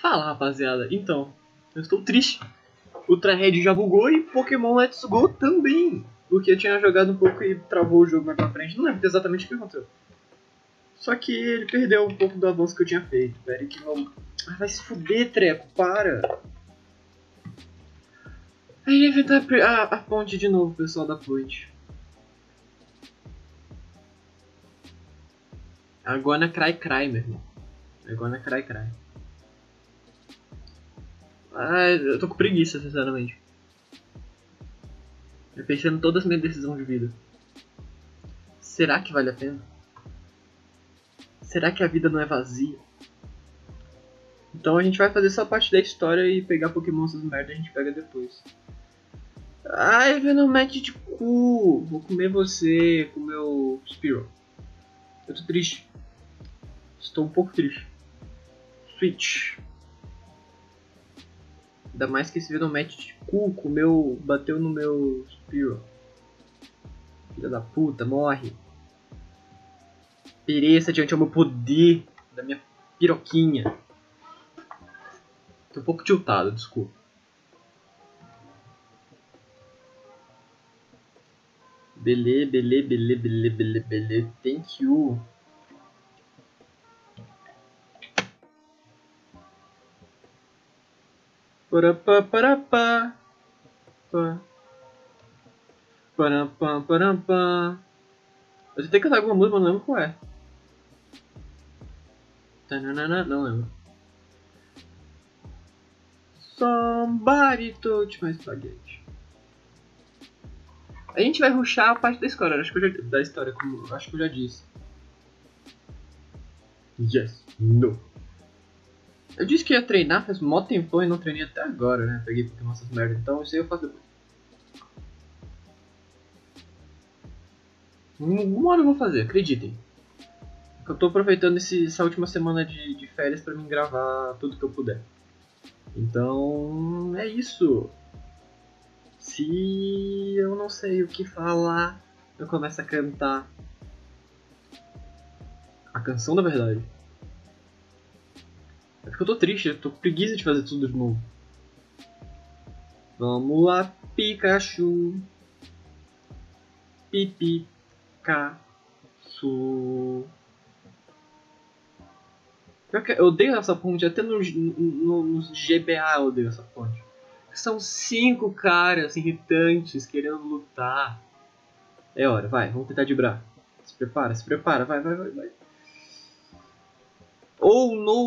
Fala, rapaziada. Então, eu estou triste. Ultra Red já bugou e Pokémon Let's Go também. Porque eu tinha jogado um pouco e travou o jogo mais pra frente. Não lembro exatamente o que aconteceu. Só que ele perdeu um pouco do avanço que eu tinha feito. Pera que não... Ah, vai se fuder, treco. Para. Aí inventar a ponte de novo, pessoal da ponte. Agora cry, meu irmão. Agora cry. Ah, eu tô com preguiça, sinceramente. Eu pensei em todas as minhas decisões de vida. Será que vale a pena? Será que a vida não é vazia? Então a gente vai fazer só parte da história e pegar Pokémon essas merda a gente pega depois. Ai, Venomet de cu! Vou comer você com o meu Spearow. Eu tô triste. Estou um pouco triste. Switch. Ainda mais que esse Venomet de cu comeu, bateu no meu Spearow. Filha da puta, morre. Pereça diante ao meu poder da minha piroquinha. Tô um pouco tiltado, desculpa. Belê. Thank you. Parapá. Eu tentei cantar alguma música, mas não lembro qual é. Não lembro. Somebody touch my spaghetti. A gente vai rushar a parte da história, acho que eu já disse. Yes, no. Eu disse que ia treinar faz mó tempão e não treinei até agora, né? Peguei Pokémon essas merdas, então isso aí eu faço depois. Uma hora eu vou fazer, acreditem. Eu tô aproveitando essa última semana de férias pra mim gravar tudo que eu puder. Então, é isso. Se eu não sei o que falar, eu começo a cantar a canção da verdade. É porque eu tô triste, eu tô com preguiça de fazer tudo de novo. Vamos lá, Pikachu. Pipi. Caçu. Eu odeio essa ponte, até nos GBA eu odeio essa ponte. São 5 caras irritantes querendo lutar. É hora, vai, vamos tentar dibrar. Se prepara, vai. Oh, no!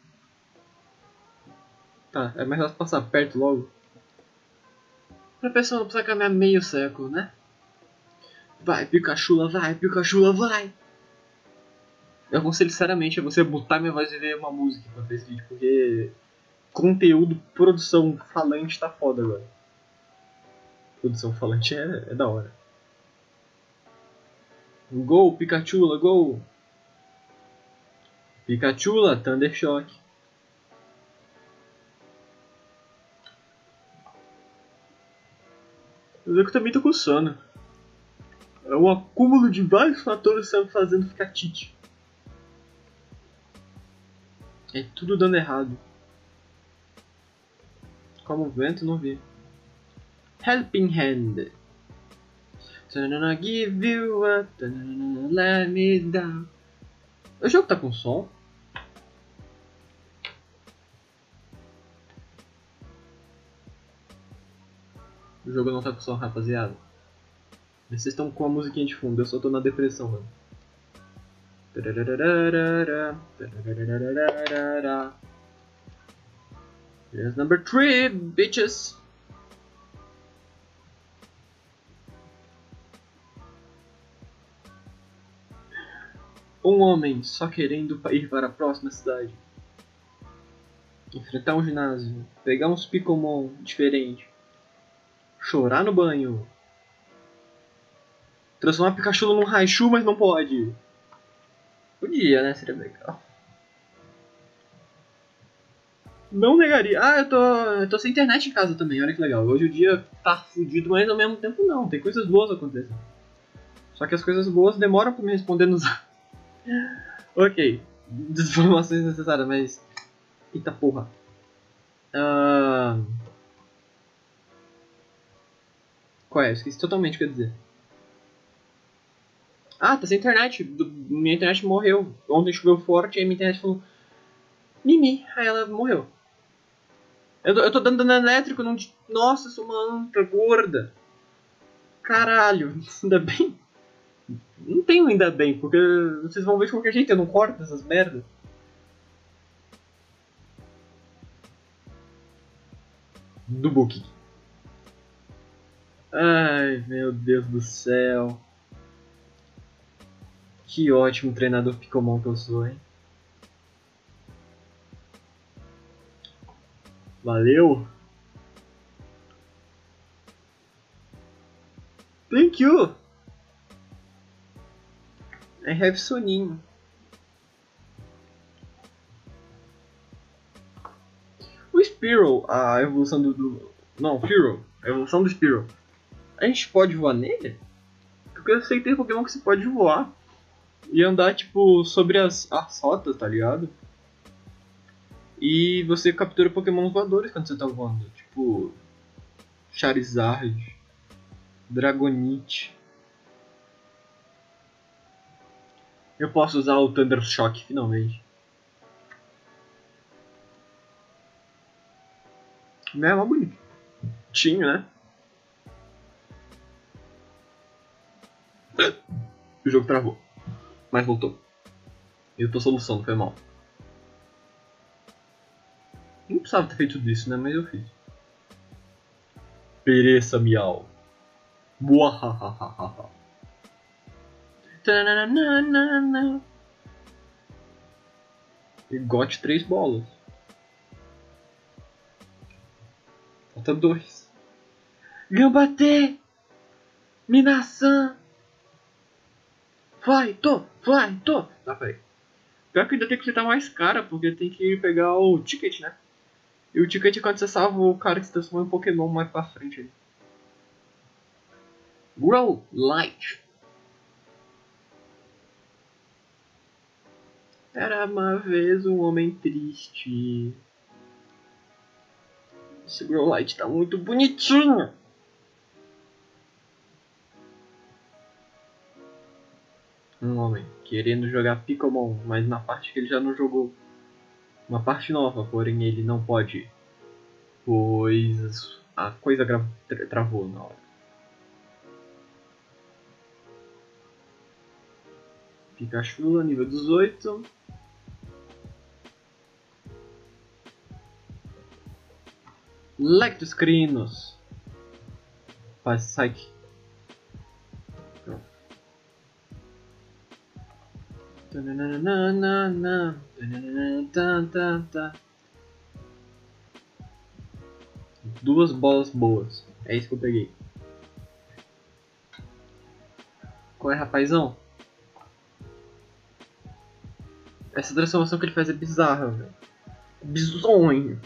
Tá, é mais fácil passar perto logo. Pra pessoa não precisar caminhar meio século, né? Vai, Pikachu, vai! Eu aconselho sinceramente a você botar minha voz e ver uma música pra ver esse vídeo, porque conteúdo, produção falante tá foda agora. Produção falante é da hora. Go, Pikachu, go! Pikachu, Thunder Shock. Eu também tô com sono. É um acúmulo de vários fatores que estão fazendo ficar tite. É tudo dando errado. Como o vento, não vi. Helping Hand. Tanana, give you up, tanana, let me down. O jogo tá com som? O jogo não tá com som, rapaziada. Vocês estão com a musiquinha de fundo, eu só tô na depressão, mano. Here's number 3, bitches! Um homem só querendo ir para a próxima cidade. Enfrentar um ginásio, pegar uns Pokémon diferentes, chorar no banho, transformar Pikachu num Raichu, mas não pode. Podia, né? Seria legal. Não negaria. Ah, eu tô sem internet em casa também, olha que legal. Hoje o dia tá fudido, mas ao mesmo tempo não. Tem coisas boas acontecendo. Só que as coisas boas demoram pra me responder nos... Ok. Desinformações necessárias, mas... Eita porra. Ah, qual é? Esqueci totalmente o que eu ia dizer. Ah, tá sem internet. Minha internet morreu. Ontem choveu forte, aí minha internet falou Mimi, aí ela morreu. Eu tô dando dano elétrico, não. Nossa, eu sou uma anta gorda. Caralho, ainda bem. Não tenho ainda bem, porque vocês vão ver de qualquer jeito, eu não corto essas merdas. Do book. Ai, meu Deus do céu. Que ótimo treinador Picomon que eu sou, hein? Valeu! Thank you! I have soninho. O Spearow, a evolução do... Não, Fearow. A evolução do Spearow. A gente pode voar nele? Porque eu sei que tem Pokémon que você pode voar. E andar, tipo, sobre as rotas, tá ligado? E você captura Pokémon voadores quando você tá voando. Tipo... Charizard. Dragonite. Eu posso usar o Thunder Shock, finalmente. É uma bonitinho, né? O jogo travou. Mas voltou. Eu tô solução, foi mal. Não precisava ter feito tudo isso, né? Mas eu fiz. Pereça miau. Buahahaha. E gote 3 bolas. Falta 2. Gambate! Minasan! Vai, tô! Tá, peraí. Pior que ainda tem que ficar mais cara, porque tem que pegar o ticket, né? E o ticket é quando você salva o cara que se transforma em Pokémon mais pra frente aí. Grow Light. Era uma vez um homem triste. Esse Grow Light tá muito bonitinho. Um homem querendo jogar Picomon, mas na parte que ele já não jogou. Uma parte nova, porém ele não pode. Pois a coisa travou na hora. Pikachu, nível 18. Lectoscrinos. Faz Psyche. Duas bolas boas. É isso que eu peguei. Qual é, rapazão? Essa transformação que ele faz é bizarra, velho. Bizonho.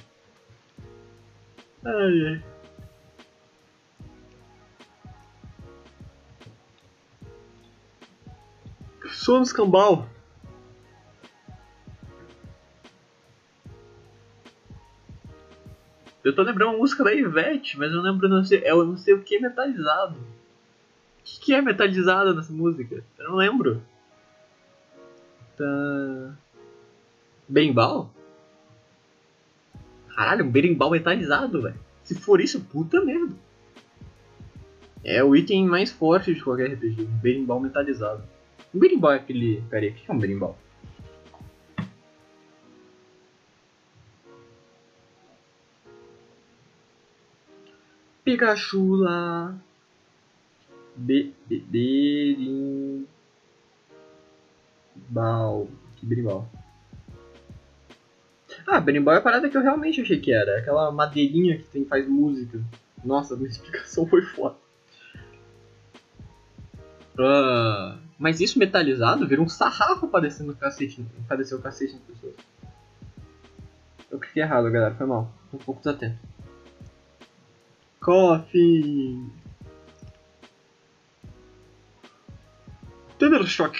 Ai, ai. Sou no escambau. Eu tô lembrando uma música da Ivete, mas eu lembro, não sei, eu não sei o que é metalizado. O que é metalizado nessa música? Eu não lembro. Tá... Berimbau? Caralho, um berimbau metalizado, velho. Se for isso, puta merda. É o item mais forte de qualquer RPG, um berimbau metalizado. Um berimbau é aquele... Pera aí, o que é um berimbau? Pikachu lá. Berimbau. Que berimbau? Ah, berimbau é a parada que eu realmente achei que era. Aquela madeirinha que tem, faz música. Nossa, a minha explicação foi foda. Mas isso metalizado vira um sarrafo pra descer no cacete, pra descer o cacete nas pessoas. Eu cliquei errado, galera, foi mal. Tô um pouco desatento. Coffee! Thunder Shock.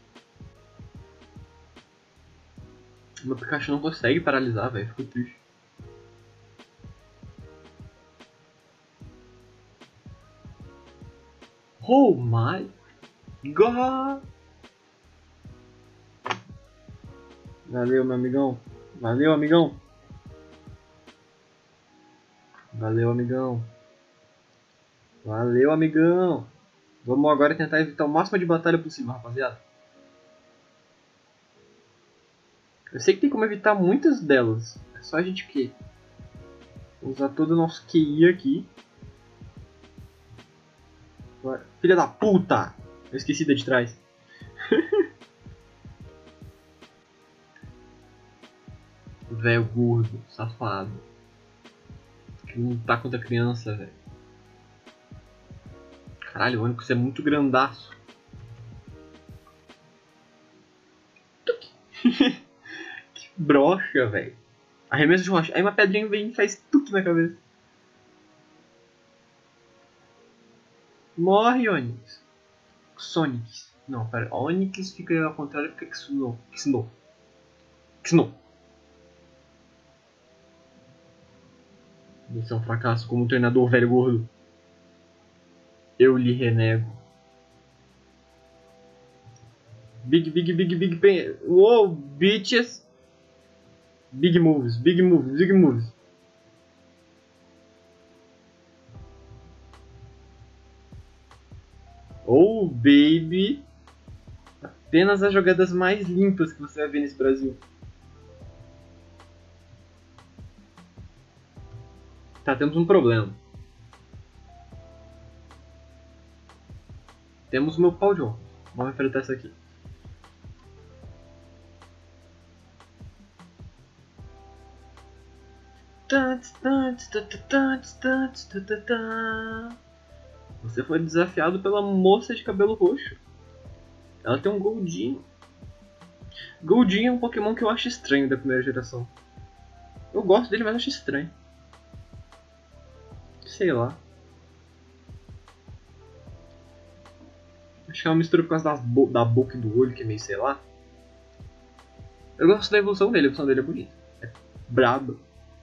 Meu Pikachu não consegue paralisar, velho. Fico triste. Oh my god! Valeu, meu amigão. Valeu, amigão. Valeu, amigão. Valeu, amigão. Vamos agora tentar evitar o máximo de batalha possível, rapaziada. Eu sei que tem como evitar muitas delas. É só a gente que usar todo o nosso QI aqui. Filha da puta! Eu esqueci da de trás. Velho gordo, safado. Que não tá contra a criança, velho. Caralho, o Onyx é muito grandaço. Que broxa, velho. Arremesso de rocha. Aí uma pedrinha vem e faz tuque na cabeça. Morre, Onyx. Sonic. Não, pera. Onyx fica ao contrário, fica Xno. Xno. Xno. Você é um fracasso como treinador, velho gordo. Eu lhe renego. Big pain. Uou, bitches. Big moves, big moves, big moves. Oh, baby. Apenas as jogadas mais limpas que você vai ver nesse Brasil. Tá, temos um problema. Temos o meu pau de ouro. Vamos enfrentar isso aqui. Você foi desafiado pela moça de cabelo roxo. Ela tem um Goldinho. Goldinho é um Pokémon que eu acho estranho da primeira geração. Eu gosto dele, mas acho estranho. Sei lá. Acho que é uma mistura por causa da boca e do olho, que é meio sei lá. Eu gosto da evolução dele, a evolução dele é bonita. É braba.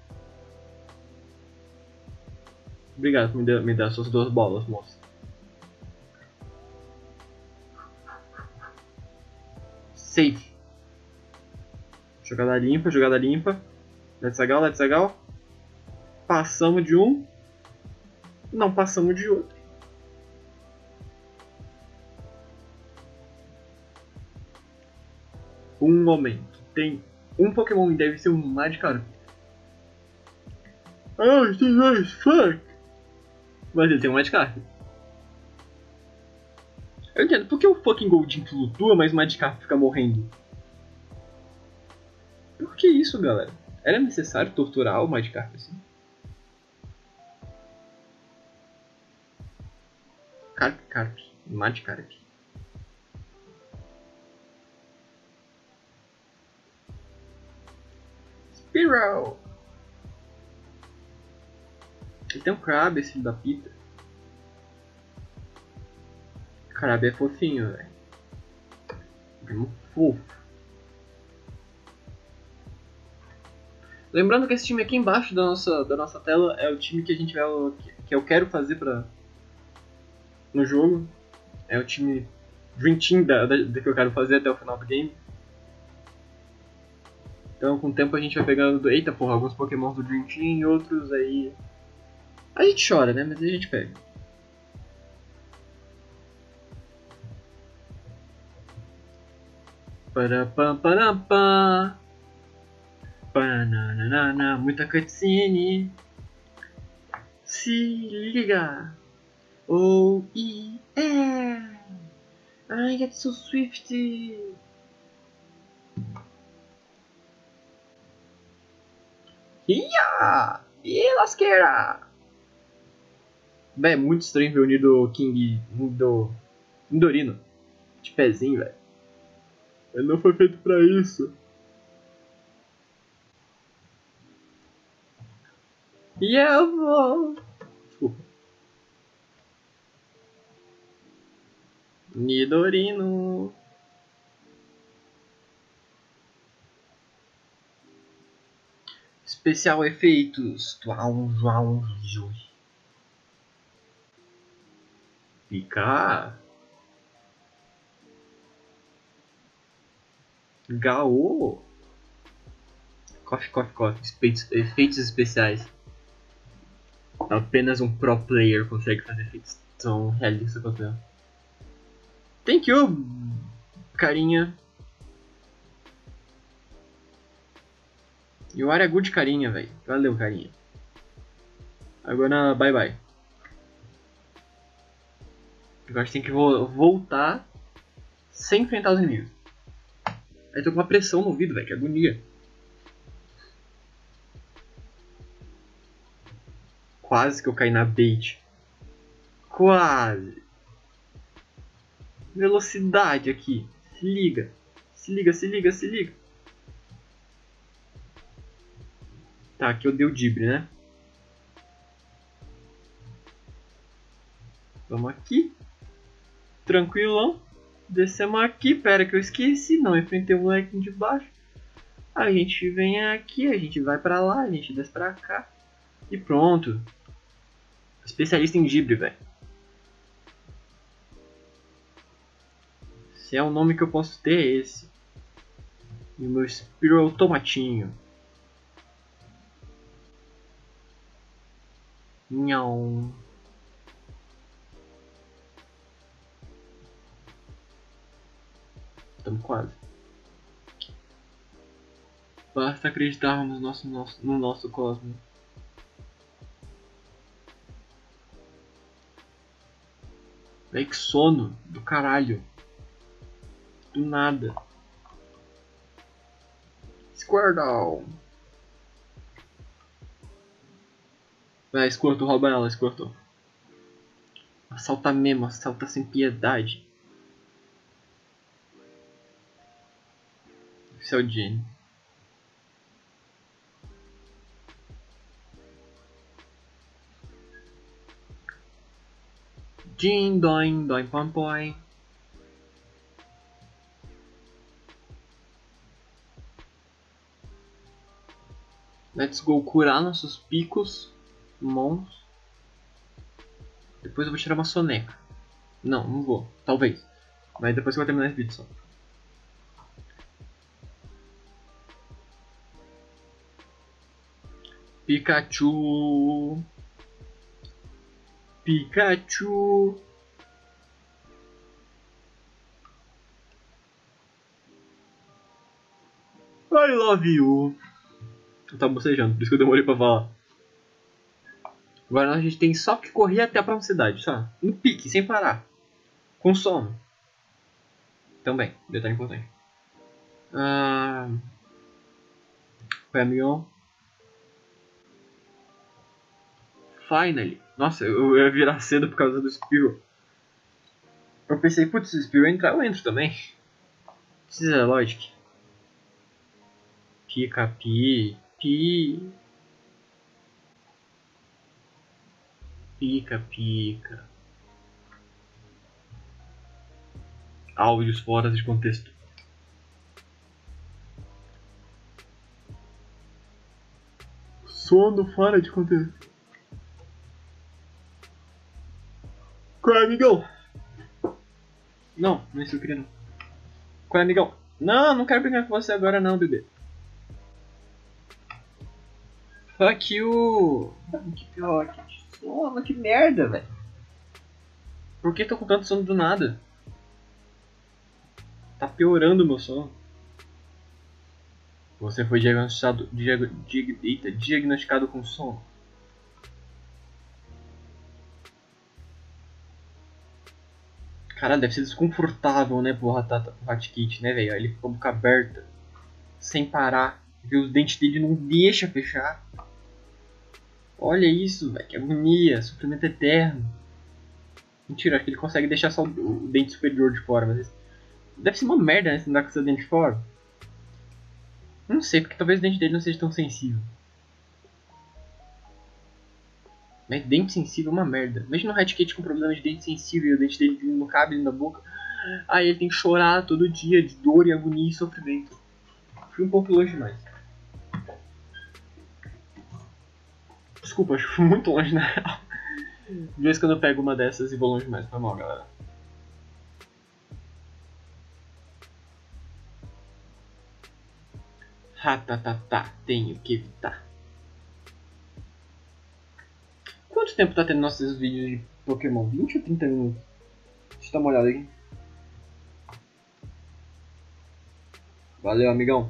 Obrigado por me dar suas 2 bolas, moça. Safe. Jogada limpa, jogada limpa. Let's go, let's go. Passamos de um. Não passamos de outro. Um momento. Tem um Pokémon e deve ser um Magikarp. Oh, this is fuck. Mas ele tem um Magikarp. Eu entendo, por que o fucking Goldin flutua, mas o Magikarp fica morrendo? Por que isso, galera? Era necessário torturar o Magikarp assim? Carp. Magikarp. Spearow! Ele tem um Crab, esse filho da pita. Crab é fofinho, velho. É muito fofo. Lembrando que esse time aqui embaixo da nossa tela é o time que a gente vai, que eu quero fazer no jogo. É o time Dream Team que eu quero fazer até o final do game. Então com o tempo a gente vai pegando, eita porra, alguns Pokémons do Dream Team e outros aí. A gente chora, né? Mas a gente pega. Parapamparampam. Pananana, muita cutscene. Se liga. Oh, yeah. I get so swifty. Ia! E lasqueira! Véi, é muito estranho ver o Nido King do Nidorino de pezinho, velho. Ele não foi feito pra isso. E eu vou. Desculpa. Nidorino. Especial efeitos. Pica. Gaô. Coffee, coffee, coffee. Efeitos especiais. Apenas um pro player consegue fazer efeitos tão realistas quanto eu. Thank you, carinha. You are a good carinha, velho. Valeu, carinha. Agora, bye bye. Agora a gente tem que voltar sem enfrentar os inimigos. Aí tô com uma pressão no ouvido, velho. Que agonia. Quase que eu caí na bait. Quase. Velocidade aqui. Se liga. Se liga, se liga, se liga. Tá, aqui eu dei o dibre, né? Vamos aqui. Tranquilão. Descemos aqui. Pera que eu esqueci. Não, enfrentei o moleque de baixo. A gente vem aqui. A gente vai pra lá. A gente desce pra cá. E pronto. Especialista em dibre, velho. Se é o nome que eu posso ter, é esse. E o meu Spiro é o tomatinho. Nhau. Estamos quase. Basta acreditarmos no nosso cosmo. Véi, que sono do caralho. Do nada. Squirtle. Vai, Squirtle, rouba ela, Squirtle. Assalta mesmo, assalta sem piedade. Esse é o Gene. Gene, doin, doin, pom, pom. Let's go curar nossos picos. Mons. Depois eu vou tirar uma soneca. Não, não vou. Talvez. Mas depois que eu vou terminar esse vídeo só. Pikachu. Pikachu. I love you. Eu tava bocejando, por isso que eu demorei pra falar. Agora a gente tem só que correr até a próxima cidade, só. No pique, sem parar. Com sono. Também, detalhe importante. Foi amigão. Finally. Nossa, eu ia virar cedo por causa do Spiro. Eu pensei, putz, se o Spiro entrar, eu entro também. Precisa da Logic. Pica, pi. Pica, pica. Áudios fora de contexto. Sono fora de contexto. Qual é, amigão? Não, não é isso que eu queria não. Qual é, amigão? Não, não quero brincar com você agora não, bebê. Fuck you! Que pior, que sono, que merda, velho. Por que tô com tanto sono do nada? Tá piorando o meu sono. Você foi diagnosticado com sono. Caralho, deve ser desconfortável, né, pro Ratkit, né, velho? Ele fica com a boca aberta, sem parar. Vê os dentes dele não deixa fechar. Olha isso, velho, que agonia, sofrimento eterno. Mentira, acho que ele consegue deixar só o dente superior de fora, mas deve ser uma merda, né, se andar com seu dente de fora. Não sei, porque talvez o dente dele não seja tão sensível. Mas dente sensível é uma merda. Imagina um Ratkit com problema de dente sensível e o dente dele não cabe dentro da boca. Aí ele tem que chorar todo dia de dor e agonia e sofrimento. Fui um pouco longe demais. Desculpa, acho que fui muito longe na real. De vez quando eu pego uma dessas e vou longe mais, foi mal, galera. Tá, tenho que evitar. Quanto tempo tá tendo nossos vídeos de Pokémon? 20 ou 30 minutos? Deixa eu dar uma olhada aqui. Valeu, amigão.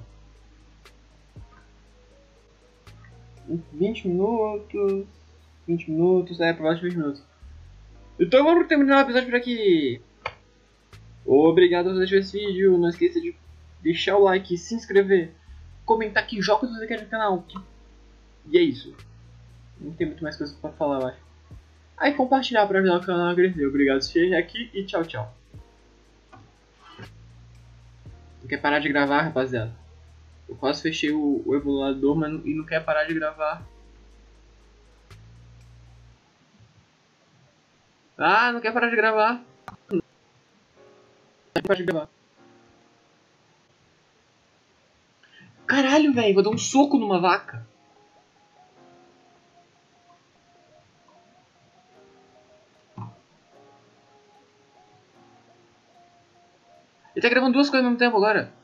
20 minutos. 20 minutos, por volta de 20 minutos. Então vamos terminar o episódio por aqui. Obrigado por assistir esse vídeo. Não esqueça de deixar o like, se inscrever, comentar que jogos você quer no canal. E é isso. Não tem muito mais coisa pra falar, eu acho. Aí compartilhar pra ajudar o canal a crescer. Obrigado por assistir aqui e tchau, tchau. Não quer parar de gravar, rapaziada? Eu quase fechei o emulador, mas não quer parar de gravar. Ah, não quer parar de gravar. Não quer parar de gravar. Caralho, velho, vou dar um soco numa vaca. Ele tá gravando duas coisas ao mesmo tempo agora.